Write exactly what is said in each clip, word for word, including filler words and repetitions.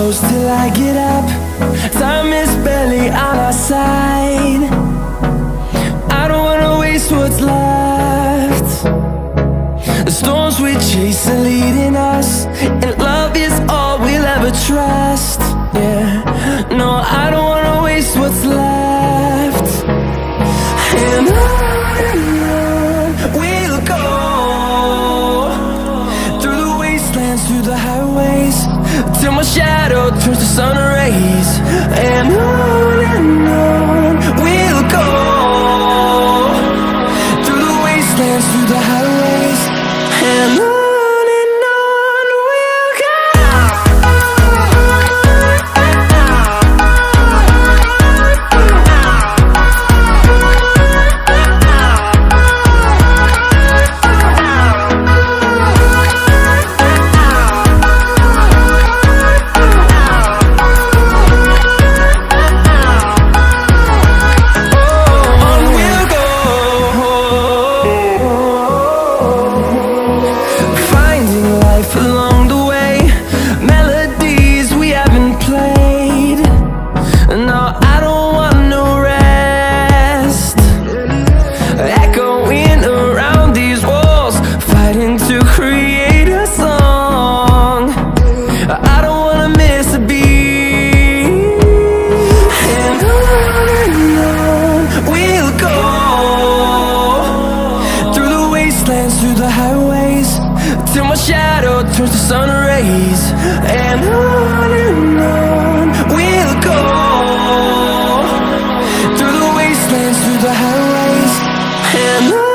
close till I get up. Time is barely on our side. I don't wanna waste what's left. The storms we chase are leading us, and love is all we'll ever trust. Yeah, no, I don't wanna waste what's left. And on and on we'll go, through the wastelands, through the highways, till my shadow turns to sun rays. And on and on we'll go, through the wastelands, through the highways, and on. Through the highways, till my shadow turns to sun rays. And on and on we'll go, through the wastelands, through the highways, and on.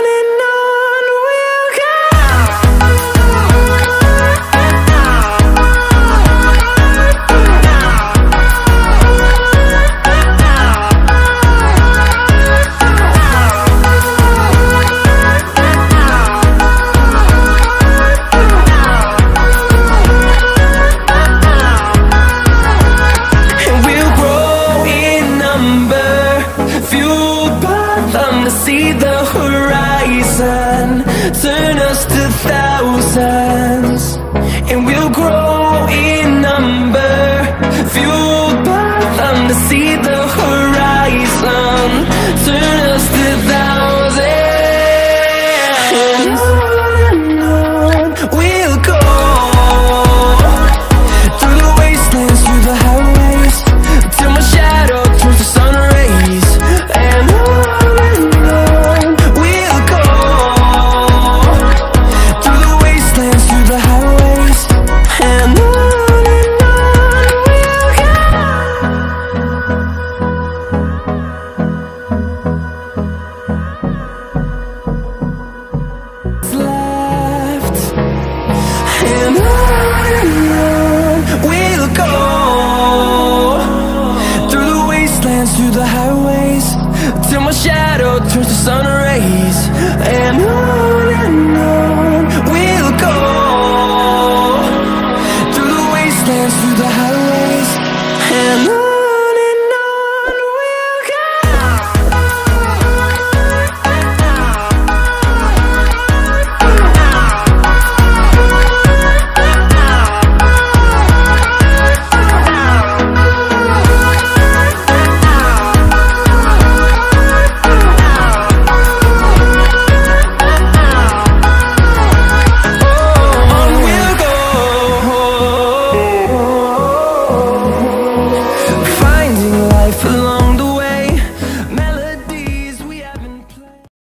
See the horizon turn us to thousands, and we'll grow in number, fueled by them. To see the horizon turn us to thousands, and on and on we'll go, through the wastelands, through the highways, till my shadow turns to sun rays. And on through the highways, till my shadow turns to sun rays. And on and on we'll go, through the wastelands, through the highways, and on. Along